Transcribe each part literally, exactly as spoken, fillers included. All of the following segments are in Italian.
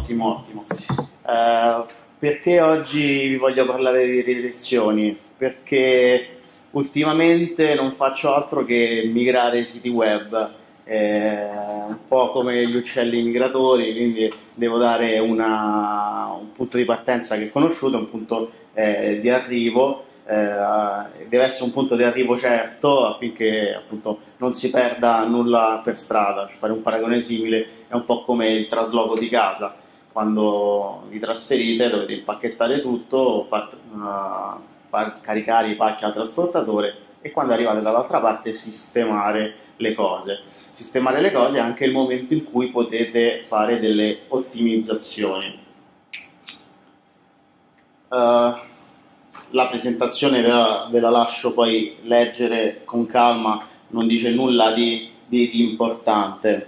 Ottimo, ottimo. Uh, perché oggi vi voglio parlare di redirezioni? Perché ultimamente non faccio altro che migrare siti web, eh, un po' come gli uccelli migratori, quindi devo dare una, un punto di partenza che è conosciuto, un punto eh, di arrivo. Eh, deve essere un punto di arrivo certo affinché appunto non si perda nulla per strada. Per fare un paragone simile, è un po' come il trasloco di casa: quando vi trasferite dovete impacchettare tutto, far, uh, far caricare i pacchi al trasportatore e quando arrivate dall'altra parte sistemare le cose. Sistemare le cose è anche il momento in cui potete fare delle ottimizzazioni. Uh, La presentazione ve la, ve la lascio poi leggere con calma, non dice nulla di, di, di importante,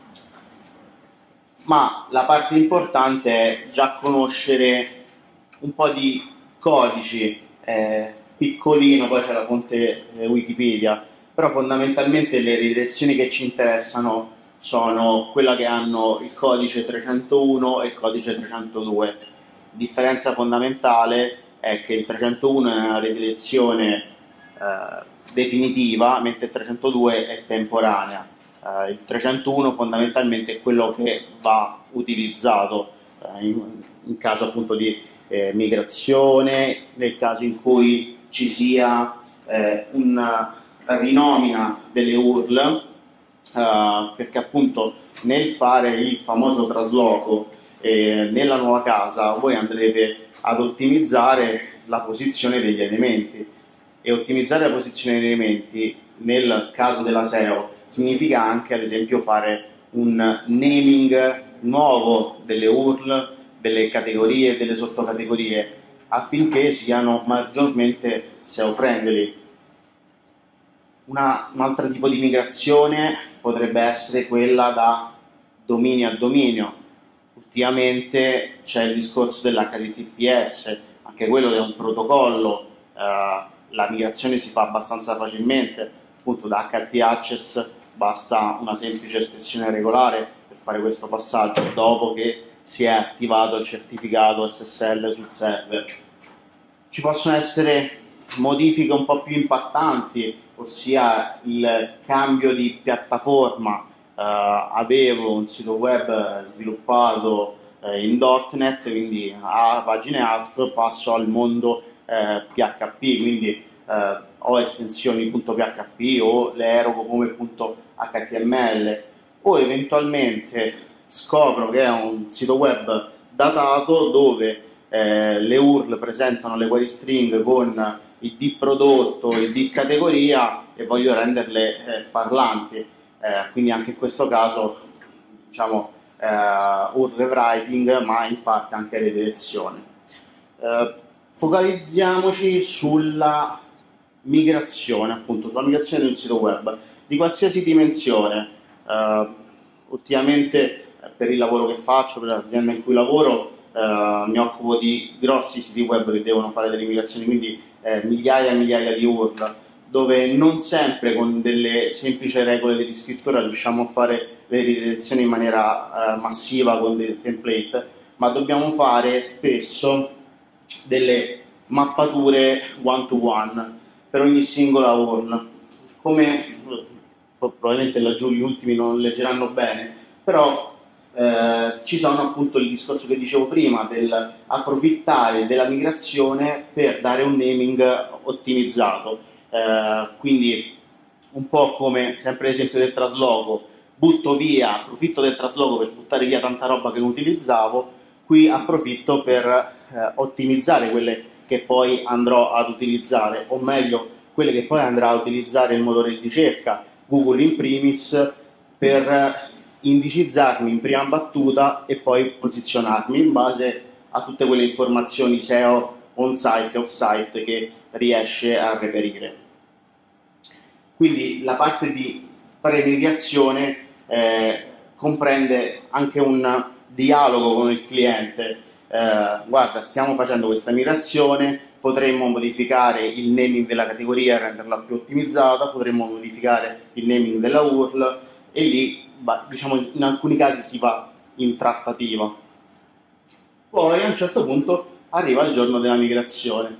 ma la parte importante è già conoscere un po' di codici, eh, piccolino, poi c'è la fonte eh, Wikipedia, però fondamentalmente le redirezioni che ci interessano sono quelle che hanno il codice trecentouno e il codice trecentodue. Differenza fondamentale è che il trecentouno è una redirezione eh, definitiva, mentre il trecentodue è temporanea. Eh, il trecentouno fondamentalmente è quello che va utilizzato eh, in, in caso appunto di eh, migrazione, nel caso in cui ci sia eh, una rinomina delle U R L, eh, perché appunto nel fare il famoso trasloco E nella nuova casa voi andrete ad ottimizzare la posizione degli elementi, e ottimizzare la posizione degli elementi nel caso della S E O significa anche ad esempio fare un naming nuovo delle U R L, delle categorie e delle sottocategorie affinché siano maggiormente S E O friendly. Una, un altro tipo di migrazione potrebbe essere quella da dominio a dominio. Ultimamente c'è il discorso dell'H T T P S, anche quello è un protocollo, eh, la migrazione si fa abbastanza facilmente, appunto da H T Access basta una semplice espressione regolare per fare questo passaggio dopo che si è attivato il certificato S S L sul server. Ci possono essere modifiche un po' più impattanti, ossia il cambio di piattaforma. Uh, avevo un sito web sviluppato uh, in dot net, quindi a pagine A S P, passo al mondo uh, P H P, quindi uh, ho estensioni .php o le erogo come .html, o eventualmente scopro che è un sito web datato dove eh, le U R L presentano le query string con il D prodotto e il D categoria e voglio renderle eh, parlanti. Eh, quindi anche in questo caso diciamo eh, U R L rewriting, ma in parte anche redirezione. Eh, focalizziamoci sulla migrazione, appunto sulla migrazione di un sito web di qualsiasi dimensione. Eh, ultimamente per il lavoro che faccio, per l'azienda in cui lavoro, eh, mi occupo di grossi siti web che devono fare delle migrazioni, quindi eh, migliaia e migliaia di U R L, dove non sempre con delle semplici regole di scrittura riusciamo a fare le redirezioni in maniera eh, massiva con dei template, ma dobbiamo fare spesso delle mappature one to one per ogni singola U R L. Come probabilmente laggiù gli ultimi non leggeranno bene, però eh, ci sono appunto il discorso che dicevo prima del approfittare della migrazione per dare un naming ottimizzato. Uh, quindi un po' come sempre l'esempio del trasloco, butto via, approfitto del trasloco per buttare via tanta roba che non utilizzavo, qui approfitto per uh, ottimizzare quelle che poi andrò ad utilizzare, o meglio quelle che poi andrà a utilizzare il motore di ricerca, Google in primis, per indicizzarmi in prima battuta e poi posizionarmi in base a tutte quelle informazioni S E O on-site e off-site che riesce a reperire. Quindi la parte di premediazione eh, comprende anche un dialogo con il cliente. Eh, guarda, stiamo facendo questa migrazione, potremmo modificare il naming della categoria e renderla più ottimizzata, potremmo modificare il naming della U R L, e lì, diciamo, in alcuni casi si va in trattativa. Poi a un certo punto arriva il giorno della migrazione,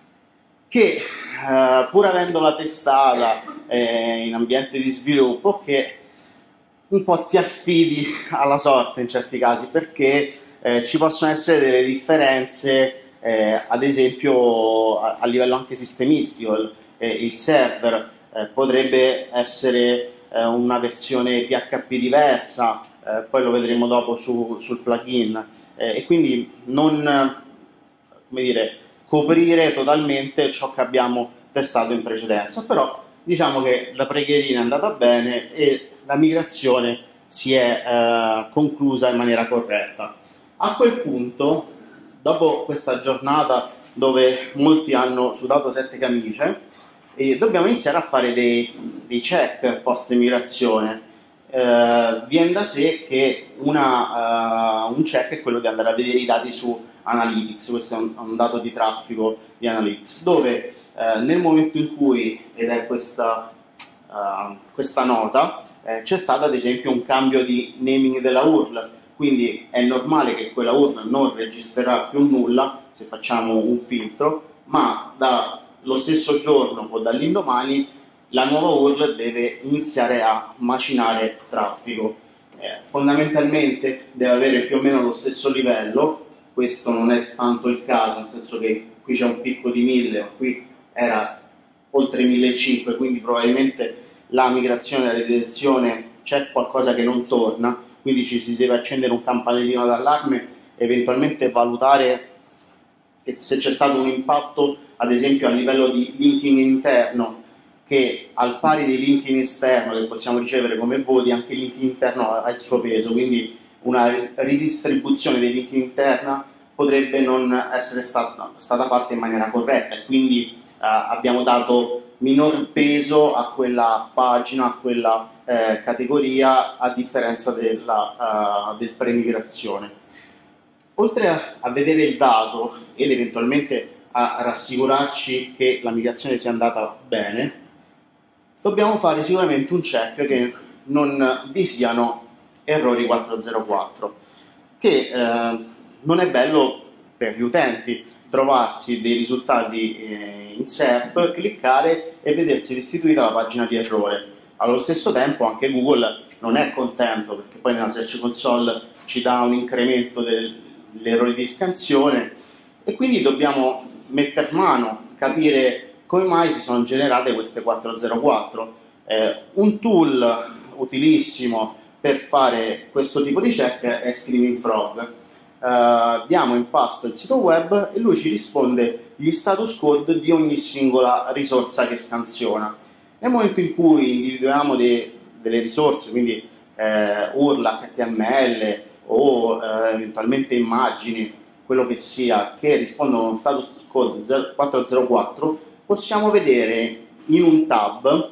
che eh, pur avendola testata eh, in ambiente di sviluppo, che un po' ti affidi alla sorte in certi casi, perché eh, ci possono essere delle differenze, eh, ad esempio a, a livello anche sistemistico. Il, eh, il server eh, potrebbe essere eh, una versione P H P diversa, eh, poi lo vedremo dopo su, sul plugin, eh, e quindi non, come dire, coprire totalmente ciò che abbiamo testato in precedenza. Però diciamo che la preghierina è andata bene e la migrazione si è eh, conclusa in maniera corretta. A quel punto, dopo questa giornata dove molti hanno sudato sette camicie, eh, dobbiamo iniziare a fare dei, dei check post migrazione. Eh, viene da sé che una, uh, un check è quello di andare a vedere i dati su Analytics. Questo è un, un dato di traffico di Analytics, dove eh, nel momento in cui, ed è questa, uh, questa nota, eh, c'è stato ad esempio un cambio di naming della U R L, quindi è normale che quella U R L non registrerà più nulla se facciamo un filtro, ma dallo stesso giorno o dall'indomani la nuova U R L deve iniziare a macinare traffico. Eh, fondamentalmente deve avere più o meno lo stesso livello. Questo non è tanto il caso, nel senso che qui c'è un picco di mille, ma qui era oltre millecinquecento, quindi probabilmente la migrazione della redirezione c'è qualcosa che non torna, quindi ci si deve accendere un campanellino d'allarme, eventualmente valutare che se c'è stato un impatto ad esempio a livello di linking interno, che al pari dei linking esterno che possiamo ricevere come voti, anche il linking interno ha il suo peso, quindi una ridistribuzione dei link interna potrebbe non essere stata, stata fatta in maniera corretta, e quindi eh, abbiamo dato minor peso a quella pagina, a quella eh, categoria, a differenza della, uh, del pre-migrazione. Oltre a, a vedere il dato ed eventualmente a rassicurarci che la migrazione sia andata bene, dobbiamo fare sicuramente un check che non vi siano errori quattrocentoquattro, che eh, non è bello per gli utenti trovarsi dei risultati eh, in S E R P, cliccare e vedersi restituita la pagina di errore. Allo stesso tempo anche Google non è contento, perché poi nella Search Console ci dà un incremento del, degli errori di scansione, e quindi dobbiamo mettere mano, capire come mai si sono generate queste quattrocentoquattro. Eh, un tool utilissimo per fare questo tipo di check è Screaming Frog. Uh, diamo in pasto il sito web e lui ci risponde gli status code di ogni singola risorsa che scansiona. Nel momento in cui individuiamo de delle risorse, quindi eh, U R L, H T M L o eh, eventualmente immagini, quello che sia, che rispondono a uno status code quattrocentoquattro, possiamo vedere in un tab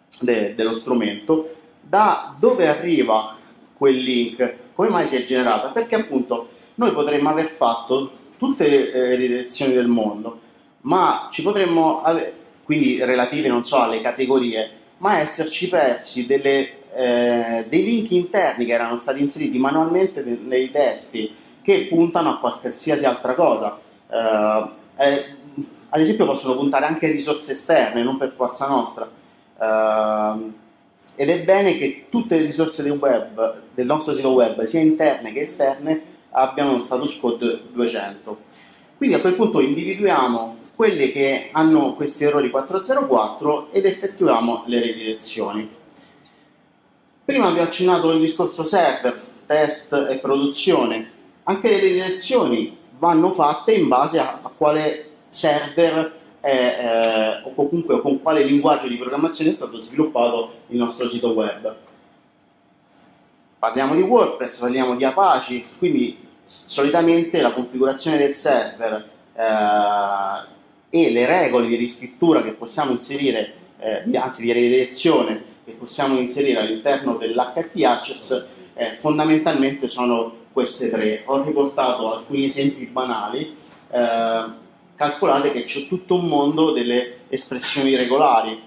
de dello strumento da dove arriva quel link, come mai si è generata, perché appunto noi potremmo aver fatto tutte le eh, ridirezioni del mondo, ma ci potremmo avere, quindi relative non so alle categorie, ma esserci persi delle, eh, dei link interni che erano stati inseriti manualmente nei testi, che puntano a qualsiasi altra cosa. Eh, eh, ad esempio possono puntare anche a risorse esterne, non per forza nostra. Eh, ed è bene che tutte le risorse del web, del nostro sito web, sia interne che esterne, abbiano uno status code duecento. Quindi a quel punto individuiamo quelle che hanno questi errori quattrocentoquattro ed effettuiamo le redirezioni. Prima vi ho accennato il discorso server, test e produzione. Anche le redirezioni vanno fatte in base a, a quale server è, eh, o comunque o con quale linguaggio di programmazione è stato sviluppato il nostro sito web. Parliamo di WordPress, parliamo di Apache, quindi solitamente la configurazione del server eh, e le regole di riscrittura che possiamo inserire, eh, anzi di redirezione, che possiamo inserire all'interno dell'H T Access, eh, fondamentalmente sono queste tre. Ho riportato alcuni esempi banali. Eh, calcolate che c'è tutto un mondo delle espressioni regolari,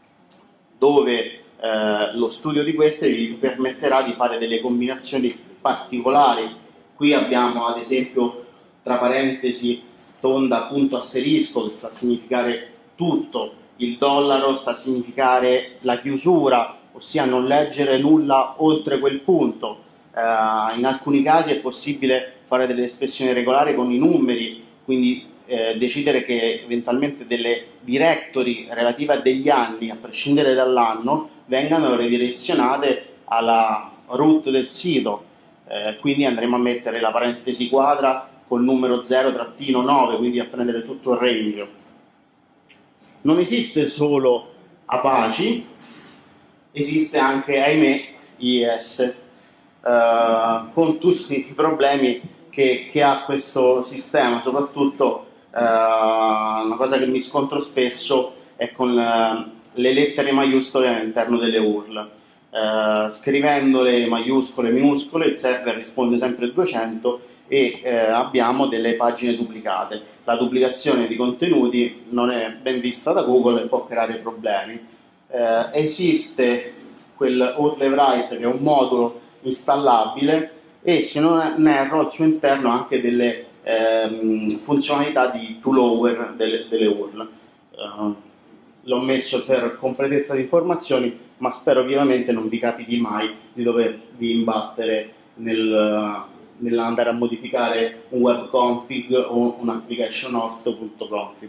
dove eh, lo studio di queste vi permetterà di fare delle combinazioni particolari. Qui abbiamo ad esempio tra parentesi tonda punto asterisco, che sta a significare tutto, il dollaro sta a significare la chiusura, ossia non leggere nulla oltre quel punto. Uh, in alcuni casi è possibile fare delle espressioni regolari con i numeri, quindi eh, decidere che eventualmente delle directory relative a degli anni, a prescindere dall'anno, vengano ridirezionate alla root del sito. Eh, quindi andremo a mettere la parentesi quadra col numero zero nove, quindi a prendere tutto il range. Non esiste solo Apache, esiste anche, ahimè, I I S, Uh, con tutti i problemi che, che ha questo sistema. Soprattutto uh, una cosa che mi scontro spesso è con uh, le lettere maiuscole all'interno delle U R L. Uh, scrivendo le maiuscole e minuscole il server risponde sempre duecento e uh, abbiamo delle pagine duplicate. La duplicazione di contenuti non è ben vista da Google e può creare problemi. Uh, esiste quel U R L Write, che è un modulo installabile, e se non erro al suo interno anche delle ehm, funzionalità di toolover delle, delle U R L. Uh, l'ho messo per completezza di informazioni, ma spero vivamente non vi capiti mai di dovervi imbattere nel, nell'andare a modificare un web config o un application host.config.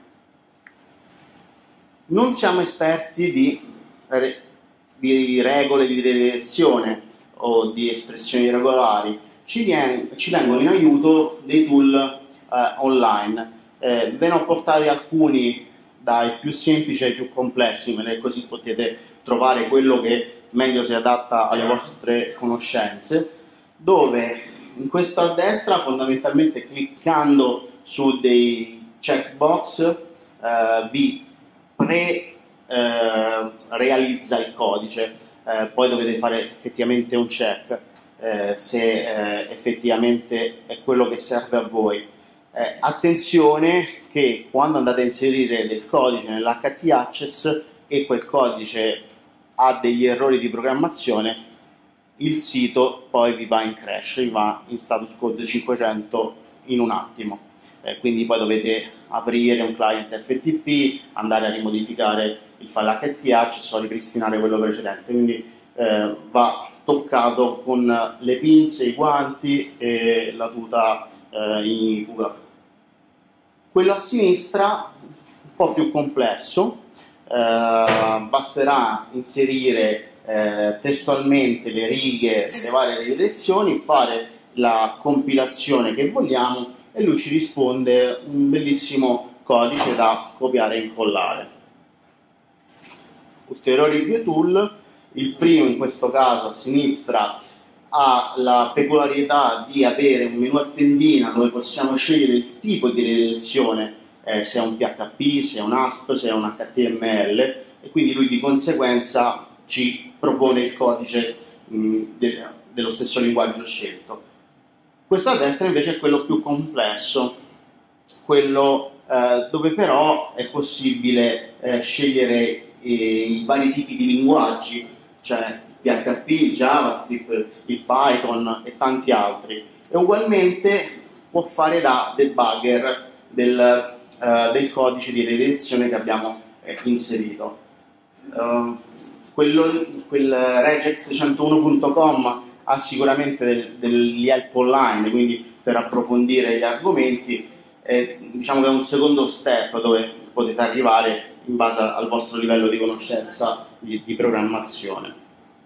Non siamo esperti di, di regole di redirezione o di espressioni regolari, ci, vien, ci vengono in aiuto dei tool eh, online. Eh, ve ne ho portati alcuni dai più semplici ai più complessi, così potete trovare quello che meglio si adatta alle vostre conoscenze, dove in questo a destra, fondamentalmente cliccando su dei checkbox, eh, vi pre eh, realizza il codice. Eh, poi dovete fare effettivamente un check eh, se eh, effettivamente è quello che serve a voi. Eh, attenzione che quando andate a inserire del codice nell'H T Access e quel codice ha degli errori di programmazione, il sito poi vi va in crash, vi va in status code cinquecento in un attimo. Eh, quindi poi dovete aprire un client F T P, andare a rimodificare il file H T Access o ripristinare quello precedente, quindi eh, va toccato con le pinze, i guanti e la tuta eh, ignifuga. Quello a sinistra un po' più complesso, eh, basterà inserire eh, testualmente le righe delle varie direzioni, fare la compilazione che vogliamo e lui ci risponde un bellissimo codice da copiare e incollare. Ulteriori due tool, il primo in questo caso a sinistra ha la peculiarità di avere un menu a tendina dove possiamo scegliere il tipo di redirezione, eh, se è un P H P, se è un A S P, se è un H T M L, e quindi lui di conseguenza ci propone il codice mh, de dello stesso linguaggio scelto. Questo a destra invece è quello più complesso, quello eh, dove però è possibile eh, scegliere eh, i vari tipi di linguaggi, cioè il P H P, il JavaScript, il Python e tanti altri, e ugualmente può fare da debugger del, eh, del codice di redirezione che abbiamo eh, inserito. Uh, quello, quel regex centouno punto com ha sicuramente del, degli help online, quindi per approfondire gli argomenti, eh, diciamo che è un secondo step dove potete arrivare in base al vostro livello di conoscenza di, di programmazione.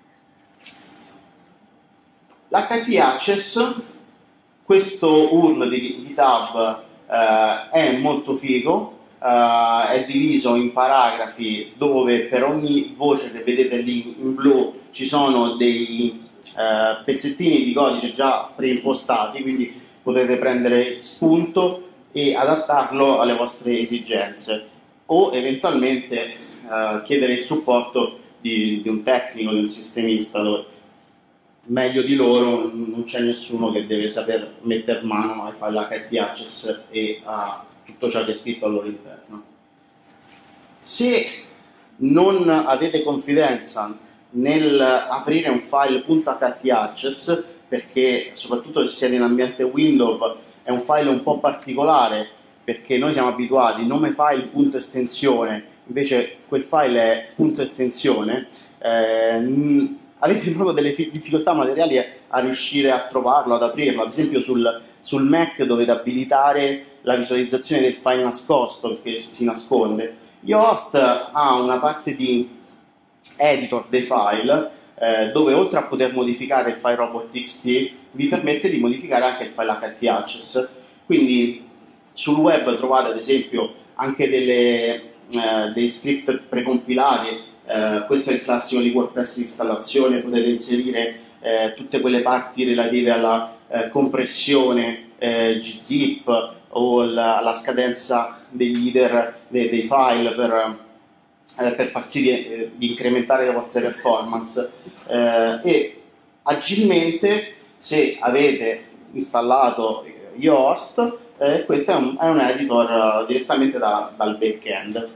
L'H T Access, questo U R L di GitHub eh, è molto figo, eh, è diviso in paragrafi dove per ogni voce che vedete lì in blu ci sono dei eh, pezzettini di codice già preimpostati, quindi potete prendere spunto e adattarlo alle vostre esigenze o eventualmente eh, chiedere il supporto di, di un tecnico, di un sistemista, dove meglio di loro non c'è nessuno che deve saper mettere mano ai file H T Access e a tutto ciò che è scritto al loro interno. Se non avete confidenza nel aprire un file .htAccess, perché soprattutto se siete in ambiente Windows è un file un po' particolare, perché noi siamo abituati nome file punto estensione, invece quel file è punto estensione, eh, avete proprio delle difficoltà materiali a riuscire a trovarlo, ad aprirlo. Ad esempio sul, sul Mac dovete abilitare la visualizzazione del file nascosto, perché si nasconde. Yoast ha una parte di editor dei file eh, dove, oltre a poter modificare il file robot.txt, vi permette di modificare anche il file htaccess. Quindi sul web trovate ad esempio anche delle, eh, dei script precompilati. Eh, questo è il classico di WordPress installazione, potete inserire eh, tutte quelle parti relative alla eh, compressione eh, gzip o la, alla scadenza degli header dei, dei file per, eh, per far sì di, eh, di incrementare le vostre performance, eh, e agilmente, se avete installato Yoast, eh, questo è un, è un editor uh, direttamente da, dal backend.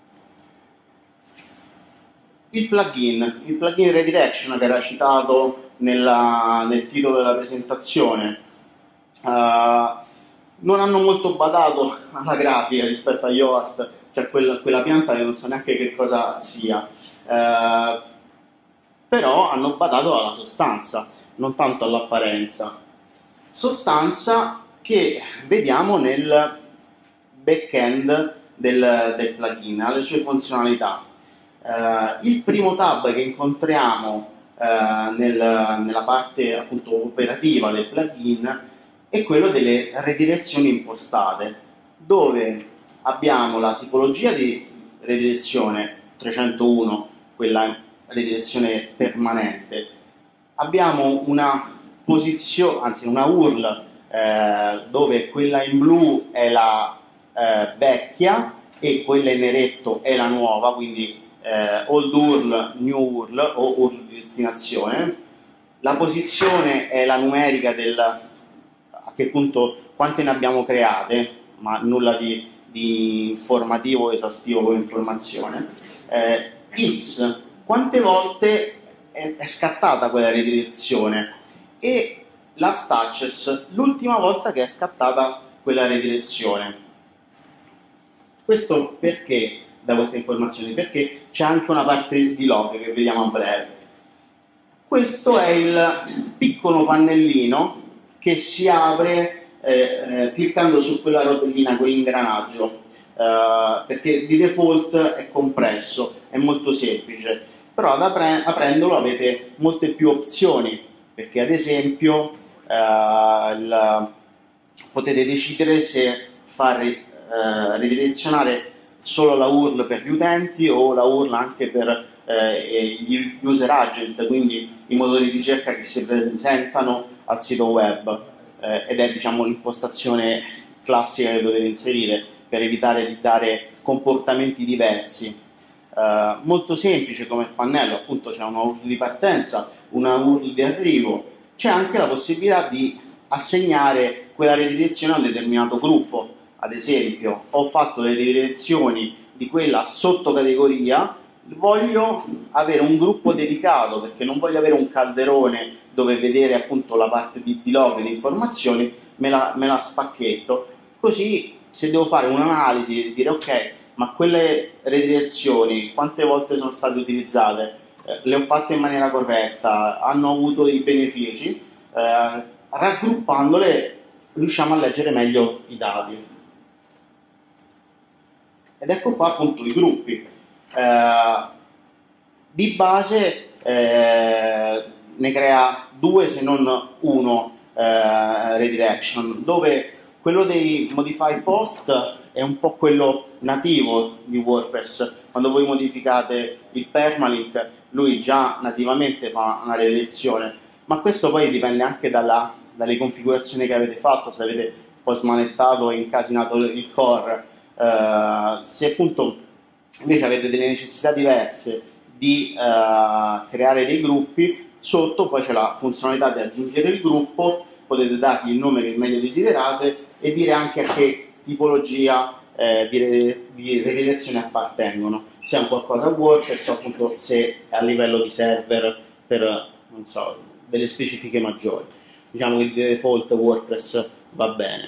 Il plugin, il plugin Redirection che era citato nella, nel titolo della presentazione, uh, non hanno molto badato alla grafica rispetto a Yoast, cioè quella, quella pianta che non so neanche che cosa sia, uh, però hanno badato alla sostanza, non tanto all'apparenza. Sostanza che vediamo nel backend del, del plugin, alle sue funzionalità. Uh, il primo tab che incontriamo uh, nel, nella parte appunto operativa del plugin è quello delle redirezioni impostate, dove abbiamo la tipologia di redirezione trecentouno, quella redirezione permanente, abbiamo una posizione, anzi una U R L eh, dove quella in blu è la eh, vecchia e quella in neretto è la nuova, quindi eh, old U R L, new U R L o U R L di destinazione. La posizione è la numerica del a che punto, quante ne abbiamo create, ma nulla di, di informativo esaustivo come informazione. Eh, It's, quante volte è, è scattata quella redirezione, e last access, l'ultima volta che è scattata quella redirezione. Questo perché da queste informazioni? Perché c'è anche una parte di log che vediamo a breve. Questo è il piccolo pannellino che si apre eh, eh, cliccando su quella rotellina, quell'ingranaggio, eh, perché di default è compresso, è molto semplice, però ad apre aprendolo avete molte più opzioni, perché ad esempio eh, il, potete decidere se far eh, ridirezionare solo la U R L per gli utenti o la U R L anche per eh, gli user agent, quindi i motori di ricerca che si presentano al sito web, eh, ed è, diciamo, l'impostazione classica che dovete inserire per evitare di dare comportamenti diversi. Eh, molto semplice come pannello, appunto c'è una U R L di partenza, una U R L di arrivo, c'è anche la possibilità di assegnare quella redirezione a un determinato gruppo. Ad esempio, ho fatto le redirezioni di quella sottocategoria, voglio avere un gruppo dedicato, perché non voglio avere un calderone dove vedere appunto la parte di, di log e di informazioni, me la, me la spacchetto, così se devo fare un'analisi e dire ok, ma quelle redirezioni quante volte sono state utilizzate, eh, le ho fatte in maniera corretta, hanno avuto dei benefici, eh, raggruppandole riusciamo a leggere meglio i dati. Ed ecco qua appunto i gruppi. Eh, di base eh, ne crea due se non uno eh, redirection, dove quello dei modify post è un po' quello nativo di WordPress. Quando voi modificate il permalink, lui già nativamente fa una redirezione, ma questo poi dipende anche dalla, dalle configurazioni che avete fatto, se avete un po' smanettato e incasinato il core. Uh, se appunto invece avete delle necessità diverse di uh, creare dei gruppi, sotto poi c'è la funzionalità di aggiungere il gruppo, potete dargli il nome che meglio desiderate e dire anche a che tipologia eh, di, di redirezione appartengono, se è un qualcosa WordPress o appunto se è a livello di server per, non so, delle specifiche maggiori. Diciamo che di default WordPress va bene.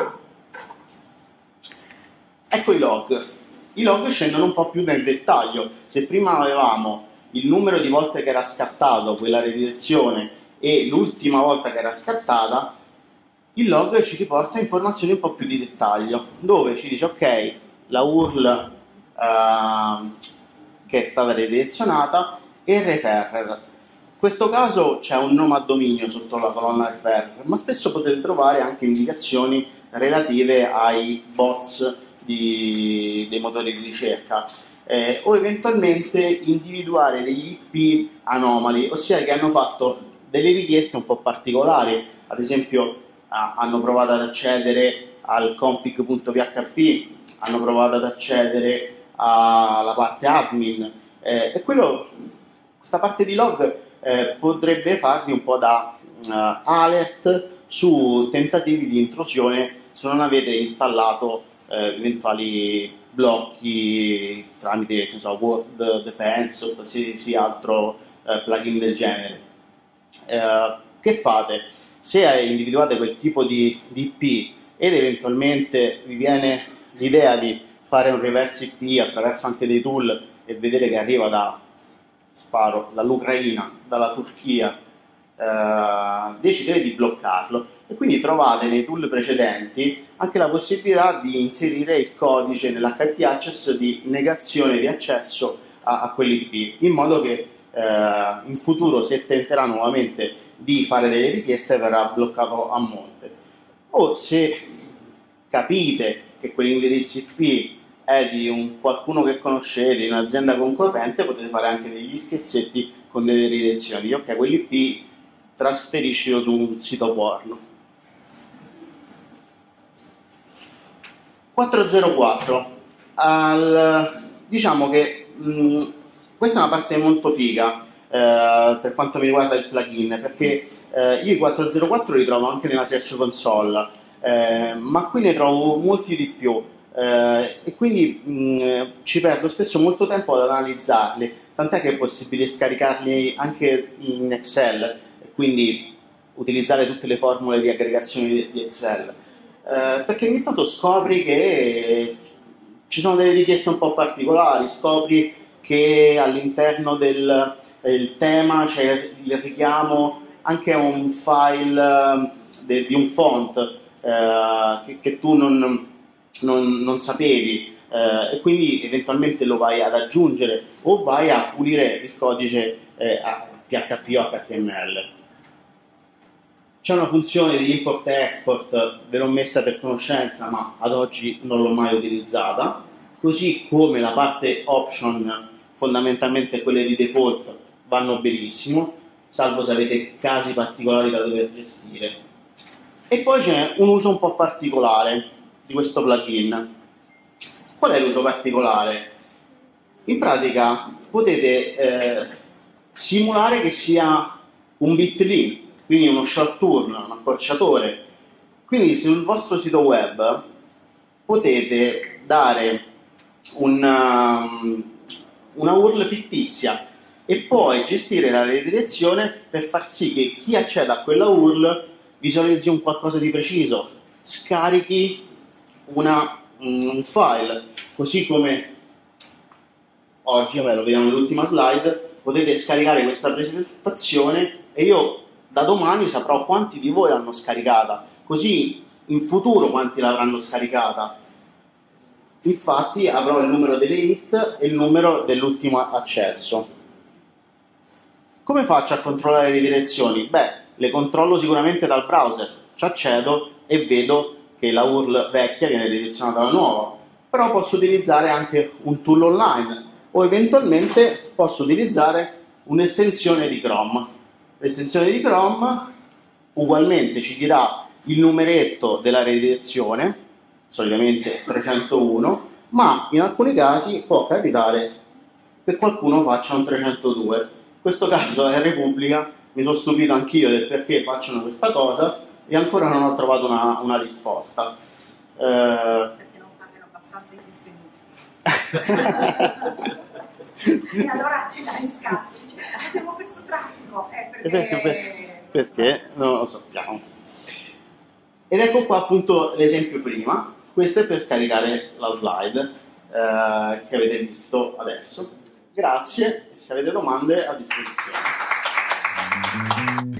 Ecco i log. I log scendono un po' più nel dettaglio. Se prima avevamo il numero di volte che era scattato quella redirezione e l'ultima volta che era scattata, il log ci riporta informazioni un po' più di dettaglio, dove ci dice ok, la U R L uh, che è stata ridirezionata e referrer. In questo caso c'è un nome a dominio sotto la colonna referrer, ma spesso potete trovare anche indicazioni relative ai bots di, dei motori di ricerca. Eh, o eventualmente individuare degli I P anomali, ossia che hanno fatto delle richieste un po' particolari, ad esempio ah, hanno provato ad accedere al config punto p h p, hanno provato ad accedere alla parte admin, eh, e quello, questa parte di log eh, potrebbe farvi un po' da uh, alert su tentativi di intrusione se non avete installato eh, eventuali blocchi tramite, non so, Word Defense o qualsiasi altro eh, plugin del genere. Eh, che fate? Se individuate quel tipo di, di I P ed eventualmente vi viene l'idea di fare un reverse I P attraverso anche dei tool e vedere che arriva da, sparo, dall'Ucraina, dalla Turchia, eh, decidete di bloccarlo. E quindi trovate nei tool precedenti anche la possibilità di inserire il codice nell'H T access di negazione di accesso a, a quell'I P, in modo che eh, in futuro, se tenterà nuovamente di fare delle richieste, verrà bloccato a monte. O se capite che quell'indirizzo I P è di un qualcuno che conoscete, di un'azienda concorrente, potete fare anche degli scherzetti con delle ridirezioni. Ok, quell'I P trasferiscilo su un sito porno. quattrocentoquattro. Al, diciamo che mh, questa è una parte molto figa eh, per quanto mi riguarda il plugin, perché eh, io i quattrocentoquattro li trovo anche nella Search Console, eh, ma qui ne trovo molti di più. Eh, e quindi mh, ci perdo spesso molto tempo ad analizzarli, tant'è che è possibile scaricarli anche in Excel, quindi utilizzare tutte le formule di aggregazione di, di Excel, eh, perché ogni tanto scopri che ci sono delle richieste un po' particolari, scopri che all'interno del, del tema c'è il richiamo anche a un file de, di un font eh, che, che tu non Non, non sapevi, eh, e quindi eventualmente lo vai ad aggiungere o vai a pulire il codice eh, a P H P o H T M L. C'è una funzione di import e export, ve l'ho messa per conoscenza, ma ad oggi non l'ho mai utilizzata, così come la parte option, fondamentalmente quelle di default, vanno benissimo, salvo se avete casi particolari da dover gestire. E poi c'è un uso un po' particolare di questo plugin. Qual è l'uso particolare? In pratica potete eh, simulare che sia un bit.ly, quindi uno short turn, un accorciatore. Quindi sul vostro sito web potete dare una, una U R L fittizia e poi gestire la redirezione per far sì che chi acceda a quella U R L visualizzi un qualcosa di preciso, scarichi Una, un file, così come oggi, vabbè, lo vediamo nell'ultima slide, potete scaricare questa presentazione e io da domani saprò quanti di voi l'hanno scaricata, così in futuro quanti l'avranno scaricata. Infatti avrò il numero delle hit e il numero dell'ultimo accesso. Come faccio a controllare le direzioni? Beh, le controllo sicuramente dal browser, ci accedo e vedo che la U R L vecchia viene ridirezionata alla nuova, però posso utilizzare anche un tool online o eventualmente posso utilizzare un'estensione di Chrome. L'estensione di Chrome ugualmente ci dirà il numeretto della redirezione, solitamente trecentouno, ma in alcuni casi può capitare che qualcuno faccia un trecentodue. In questo caso è Repubblica, mi sono stupito anch'io del perché facciano questa cosa e ancora non ho trovato una, una risposta. Eh... Perché non pagano abbastanza i sistemisti. E allora ce l'ha in scatto, cioè, abbiamo questo traffico, eh, perché... perché, perché non lo sappiamo. Ed ecco qua appunto l'esempio prima. Questo è per scaricare la slide eh, che avete visto adesso. Grazie, se avete domande a disposizione.